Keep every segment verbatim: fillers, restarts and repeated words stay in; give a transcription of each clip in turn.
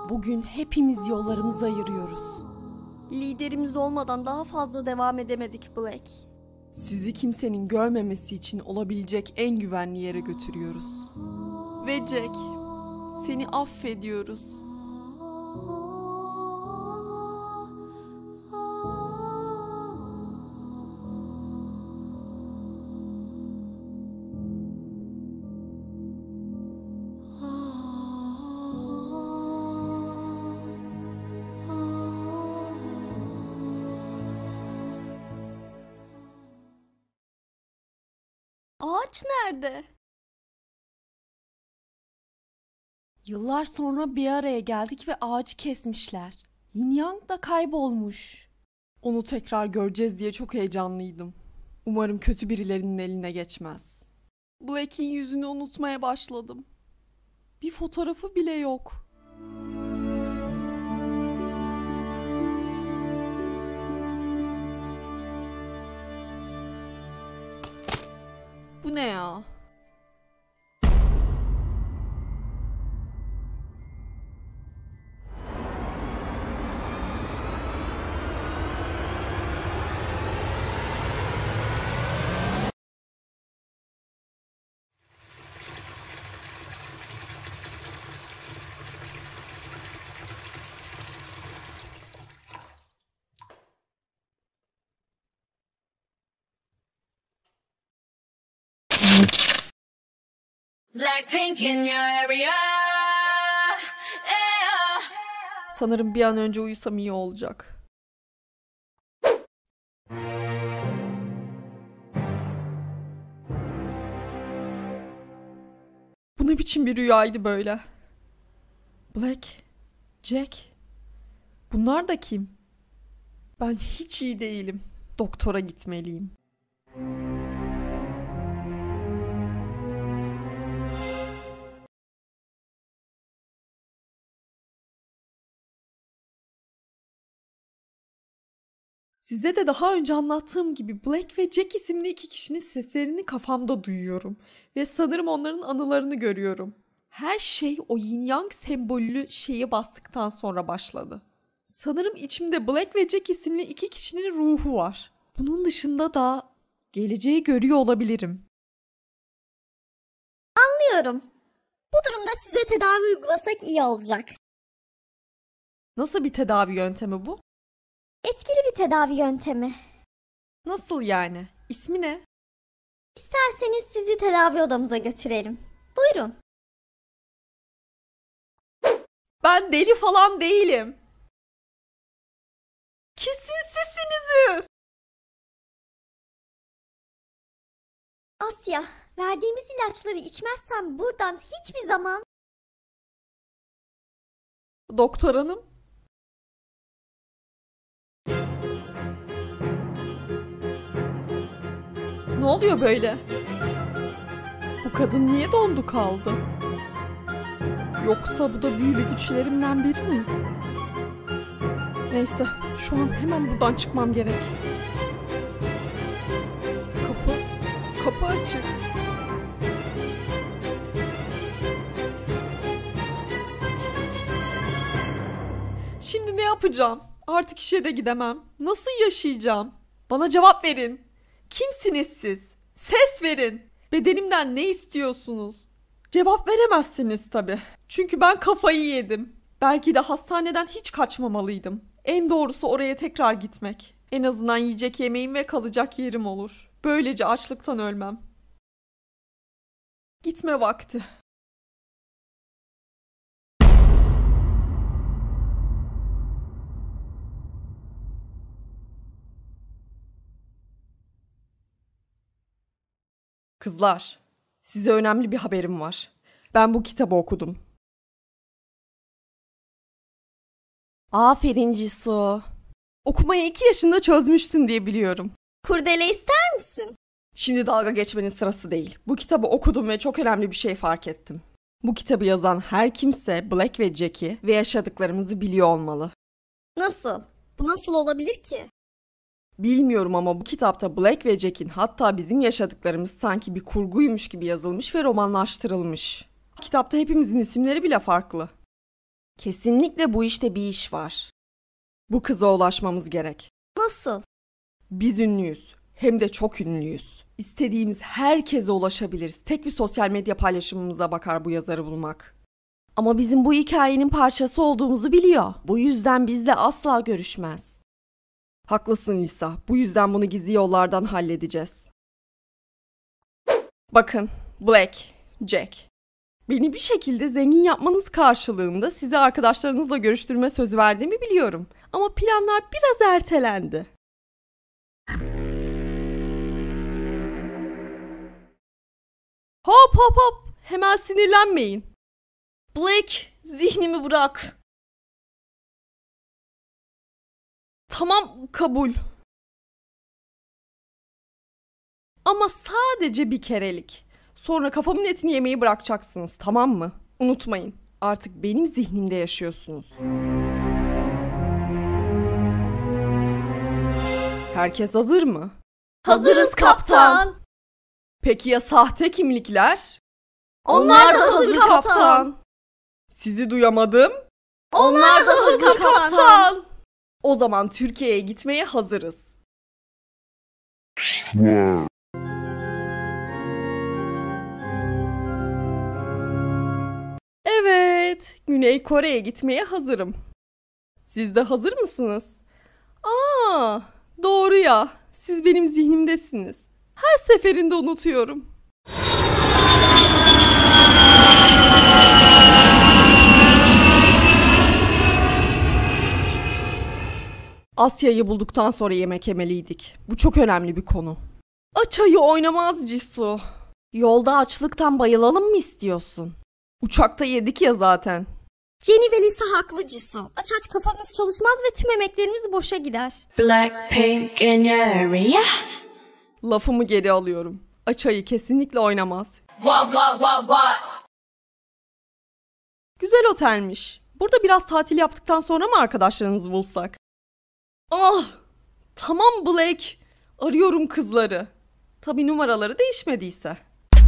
Bugün hepimiz yollarımızı ayırıyoruz. Liderimiz olmadan daha fazla devam edemedik Black. Sizi kimsenin görmemesi için olabilecek en güvenli yere götürüyoruz. Ve Jack, seni affediyoruz. Ağaç nerede? Yıllar sonra bir araya geldik ve ağacı kesmişler. Yin Yang da kaybolmuş. Onu tekrar göreceğiz diye çok heyecanlıydım. Umarım kötü birilerinin eline geçmez. Black'in yüzünü unutmaya başladım. Bir fotoğrafı bile yok. Bu ne ya? Blackpink in your area. Yeah. Sanırım bir an önce uyusam iyi olacak. Bu ne biçim bir rüyaydı böyle? Black, Jack, bunlar da kim? Ben hiç iyi değilim. Doktora gitmeliyim. Size de daha önce anlattığım gibi Black ve Jack isimli iki kişinin seslerini kafamda duyuyorum. Ve sanırım onların anılarını görüyorum. Her şey o yin yang sembollü şeye bastıktan sonra başladı. Sanırım içimde Black ve Jack isimli iki kişinin ruhu var. Bunun dışında da geleceği görüyor olabilirim. Anlıyorum. Bu durumda size tedavi uygulasak iyi olacak. Nasıl bir tedavi yöntemi bu? Etkili bir tedavi yöntemi. Nasıl yani? İsmi ne? İsterseniz sizi tedavi odamıza götürelim. Buyurun. Ben deli falan değilim. Kesin sesinizi. Asya, verdiğimiz ilaçları içmezsen buradan hiçbir zaman... Doktor hanım. Ne oluyor böyle? Bu kadın niye dondu kaldı? Yoksa bu da büyülü güçlerimden biri mi? Neyse, şu an hemen buradan çıkmam gerek. Kapı, kapı açık. Şimdi ne yapacağım? Artık işe de gidemem. Nasıl yaşayacağım? Bana cevap verin. Kimsiniz siz? Ses verin. Bedenimden ne istiyorsunuz? Cevap veremezsiniz tabii. Çünkü ben kafayı yedim. Belki de hastaneden hiç kaçmamalıydım. En doğrusu oraya tekrar gitmek. En azından yiyecek yemeğim ve kalacak yerim olur. Böylece açlıktan ölmem. Gitme vakti. Kızlar, size önemli bir haberim var. Ben bu kitabı okudum. Aferin Jisoo. Okumayı iki yaşında çözmüştün diye biliyorum. Kurdele ister misin? Şimdi dalga geçmenin sırası değil. Bu kitabı okudum ve çok önemli bir şey fark ettim. Bu kitabı yazan her kimse Black ve Jack'i ve yaşadıklarımızı biliyor olmalı. Nasıl? Bu nasıl olabilir ki? Bilmiyorum ama bu kitapta Black ve Jack'in, hatta bizim yaşadıklarımız sanki bir kurguymuş gibi yazılmış ve romanlaştırılmış. Kitapta hepimizin isimleri bile farklı. Kesinlikle bu işte bir iş var. Bu kıza ulaşmamız gerek. Nasıl? Biz ünlüyüz. Hem de çok ünlüyüz. İstediğimiz herkese ulaşabiliriz. Tek bir sosyal medya paylaşımımıza bakar bu yazarı bulmak. Ama bizim bu hikayenin parçası olduğumuzu biliyor. Bu yüzden bizle asla görüşmez. Haklısın Lisa. Bu yüzden bunu gizli yollardan halledeceğiz. Bakın, Black, Jack. Beni bir şekilde zengin yapmanız karşılığında sizi arkadaşlarınızla görüştürme sözü verdiğimi biliyorum. Ama planlar biraz ertelendi. Hop hop hop! Hemen sinirlenmeyin. Black, zihnimi bırak. Tamam, kabul. Ama sadece bir kerelik. Sonra kafamın etini yemeyi bırakacaksınız, tamam mı? Unutmayın, artık benim zihnimde yaşıyorsunuz. Herkes hazır mı? Hazırız kaptan. Peki ya sahte kimlikler? Onlar da hazır kaptan. Sizi duyamadım. Onlar da hazır kaptan. O zaman Türkiye'ye gitmeye hazırız. Evet, Güney Kore'ye gitmeye hazırım. Siz de hazır mısınız? Aa, doğru ya. Siz benim zihnimdesiniz. Her seferinde unutuyorum. Asya'yı bulduktan sonra yemek yemeliydik. Bu çok önemli bir konu. Açayı oynamaz Jisoo. Yolda açlıktan bayılalım mı istiyorsun? Uçakta yedik ya zaten. Jenny ve Lisa haklı Jisoo. Aç aç kafamız çalışmaz ve tüm emeklerimiz boşa gider. Blackpink in your area. Lafımı geri alıyorum. Açayı kesinlikle oynamaz. What what what what? Güzel otelmiş. Burada biraz tatil yaptıktan sonra mı arkadaşlarınızı bulsak? Ah! Tamam Black. Arıyorum kızları. Tabii numaraları değişmediyse.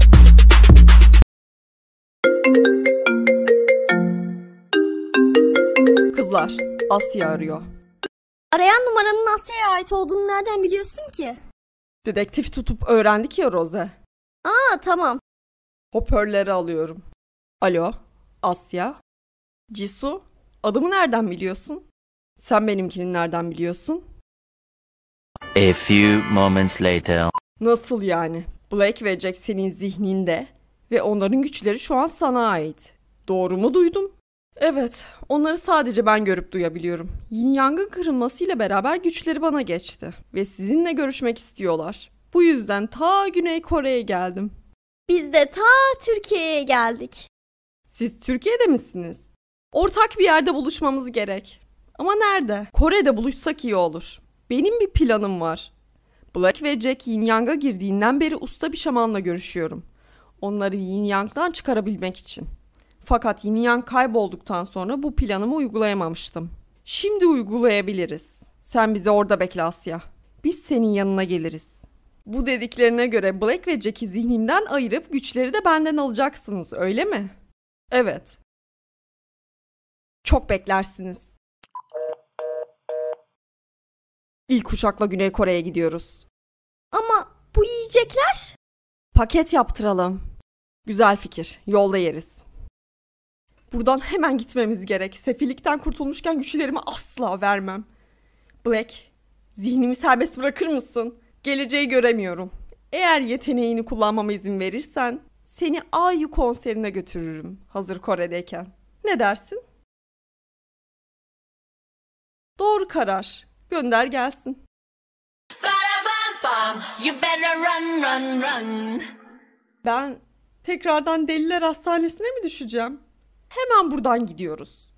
Kızlar, Asya arıyor. Arayan numaranın Asya'ya ait olduğunu nereden biliyorsun ki? Dedektif tutup öğrendik ya Rose. Aa tamam. Hoparlörleri alıyorum. Alo, Asya. Jisoo, adımı nereden biliyorsun? Sen benimkini nereden biliyorsun? A few moments later. Nasıl yani? Black ve Jack senin zihninde ve onların güçleri şu an sana ait. Doğru mu duydum? Evet, onları sadece ben görüp duyabiliyorum. Yin Yang'ın kırılmasıyla beraber güçleri bana geçti ve sizinle görüşmek istiyorlar. Bu yüzden ta Güney Kore'ye geldim. Biz de ta Türkiye'ye geldik. Siz Türkiye'de misiniz? Ortak bir yerde buluşmamız gerek. Ama nerede? Kore'de buluşsak iyi olur. Benim bir planım var. Black ve Jack Yin Yang'a girdiğinden beri usta bir şamanla görüşüyorum. Onları Yin Yang'dan çıkarabilmek için. Fakat Yin Yang kaybolduktan sonra bu planımı uygulayamamıştım. Şimdi uygulayabiliriz. Sen bizi orada bekle Asya. Biz senin yanına geliriz. Bu dediklerine göre Black ve Jack'i zihnimden ayırıp güçleri de benden alacaksınız, öyle mi? Evet. Çok beklersiniz. İlk uçakla Güney Kore'ye gidiyoruz. Ama bu yiyecekler? Paket yaptıralım. Güzel fikir. Yolda yeriz. Buradan hemen gitmemiz gerek. Sefillikten kurtulmuşken güçlerimi asla vermem. Black, zihnimi serbest bırakır mısın? Geleceği göremiyorum. Eğer yeteneğini kullanmama izin verirsen seni I U konserine götürürüm hazır Kore'deyken. Ne dersin? Doğru karar. Gönder gelsin. You better run run run. Ben tekrardan deliler hastanesine mi düşeceğim? Hemen buradan gidiyoruz.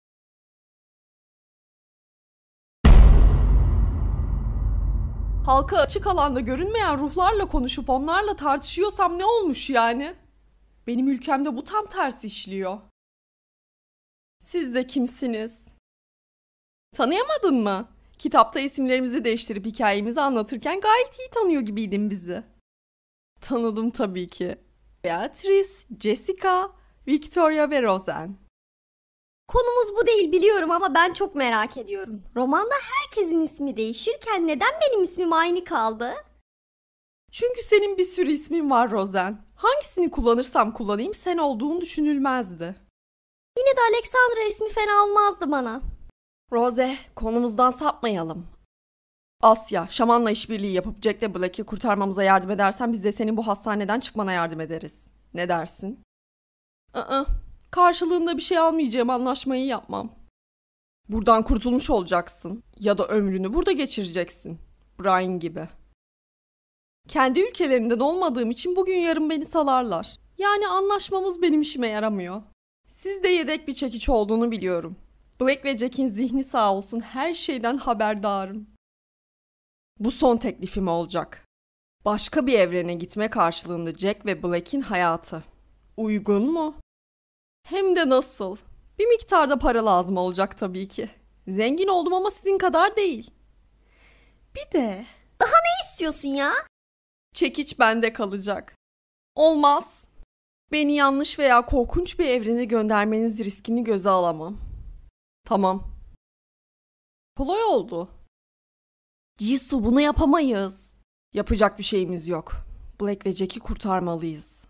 Halka açık alanda görünmeyen ruhlarla konuşup onlarla tartışıyorsam ne olmuş yani? Benim ülkemde bu tam tersi işliyor. Siz de kimsiniz? Tanıyamadın mı? Kitapta isimlerimizi değiştirip hikayemizi anlatırken gayet iyi tanıyor gibiydin bizi. Tanıdım tabii ki. Beatrice, Jessica, Victoria ve Rosen. Konumuz bu değil biliyorum ama ben çok merak ediyorum. Romanda herkesin ismi değişirken neden benim ismim aynı kaldı? Çünkü senin bir sürü ismin var Rosen. Hangisini kullanırsam kullanayım sen olduğun düşünülmezdi. Yine de Alexandra ismi fena olmazdı bana. Rose, konumuzdan sapmayalım. Asya, şamanla işbirliği yapıp Jack'le Black'i kurtarmamıza yardım edersen biz de senin bu hastaneden çıkmana yardım ederiz. Ne dersin? Aa, karşılığında bir şey almayacağım anlaşmayı yapmam. Buradan kurtulmuş olacaksın ya da ömrünü burada geçireceksin. Brian gibi. Kendi ülkelerinden olmadığım için bugün yarın beni salarlar. Yani anlaşmamız benim işime yaramıyor. Siz de yedek bir çekiç olduğunu biliyorum. Black ve Jack'in zihni sağ olsun her şeyden haberdarım. Bu son teklifim olacak. Başka bir evrene gitme karşılığında Jack ve Black'in hayatı. Uygun mu? Hem de nasıl? Bir miktarda para lazım olacak tabii ki. Zengin oldum ama sizin kadar değil. Bir de... Daha ne istiyorsun ya? Çekiç bende kalacak. Olmaz. Beni yanlış veya korkunç bir evrene göndermeniz riskini göze alamam. Tamam. Kolay oldu. Jisoo bunu yapamayız. Yapacak bir şeyimiz yok. Black ve Jack'i kurtarmalıyız.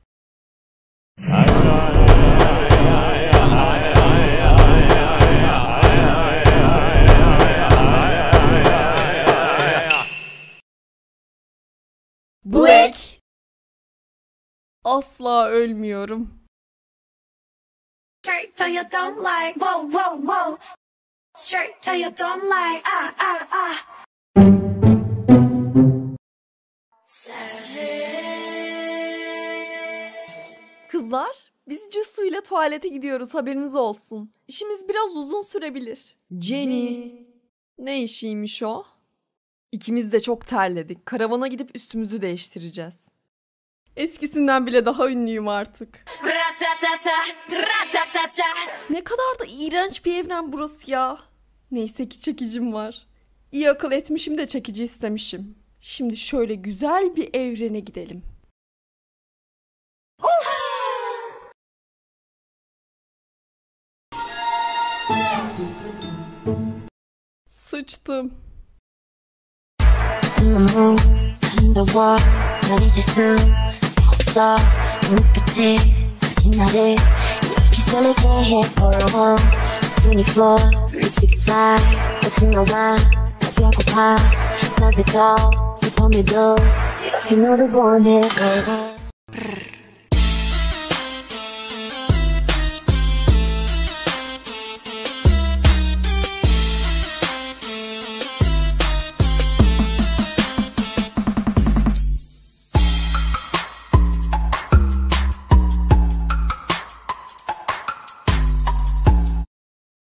Black! Asla ölmüyorum. Straight to your dumb like, whoa, whoa, whoa. Straight to your dumb like, ah, ah, ah. Kızlar, biz Jisoo ile tuvalete gidiyoruz haberiniz olsun. İşimiz biraz uzun sürebilir. Jenny. Ne işiymiş o? İkimiz de çok terledik. Karavana gidip üstümüzü değiştireceğiz. Eskisinden bile daha ünlüyüm artık. Ne kadar da iğrenç bir evren burası ya. Neyse ki çekicim var. İyi akıl etmişim de çekici istemişim. Şimdi şöyle güzel bir evrene gidelim. Sıçtım. You know the one